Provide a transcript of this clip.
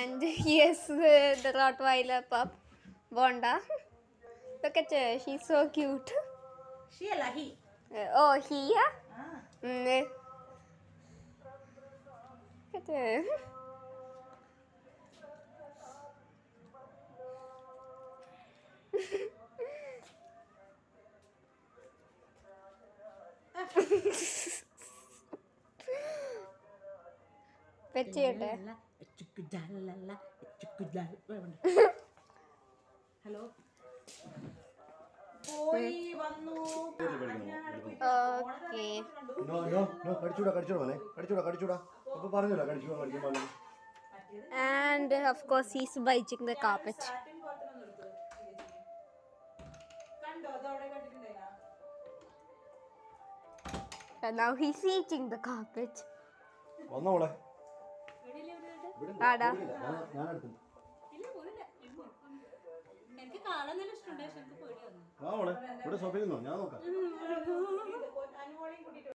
And yes, the Rottweiler pup, Bonda. Look at her, she's so cute. She a he. Oh, he, yeah? Look at her. Pet ചെയ്യട്ടെ hello പോയി വന്നു okay and of course he's biting the carpet. And now he's eating the carpet. ആടാ എനിക്ക് കാണാൻ നല്ല ഇഷ്ടമുണ്ട് പക്ഷെ എനിക്ക് പേടിയാണ്